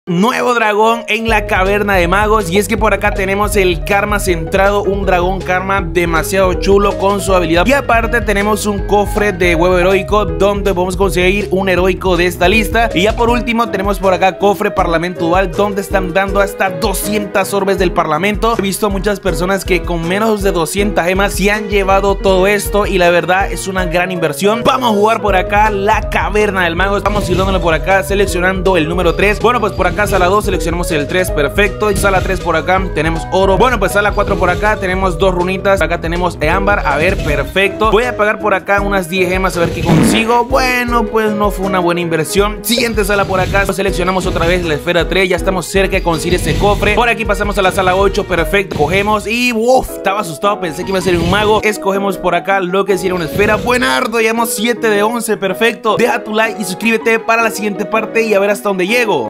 Nuevo dragón en la caverna de magos. Y es que por acá tenemos el karma centrado, un dragón karma demasiado chulo con su habilidad. Y aparte tenemos un cofre de huevo heroico donde podemos conseguir un heroico de esta lista. Y ya por último tenemos por acá cofre parlamento dual, donde están dando hasta 200 orbes del parlamento. He visto muchas personas que con menos de 200 gemas se han llevado todo esto, y la verdad es una gran inversión. Vamos a jugar por acá la caverna del mago. Estamos dándole por acá, seleccionando el número 3. Bueno, pues por acá sala 2 seleccionamos el 3, perfecto. Y sala 3 por acá tenemos oro. Bueno, pues sala 4 por acá tenemos 2 runitas. Acá tenemos ámbar, a ver, perfecto. Voy a pagar por acá unas 10 gemas a ver qué consigo. Bueno, pues no fue una buena inversión. Siguiente sala por acá, seleccionamos otra vez la esfera 3. Ya estamos cerca de conseguir ese cofre. Por aquí pasamos a la sala 8, perfecto. Cogemos y uff, estaba asustado, pensé que iba a ser un mago. Escogemos por acá lo que sería una esfera. Buenardo, llevamos 7 de 11, perfecto. Deja tu like y suscríbete para la siguiente parte y a ver hasta dónde llego.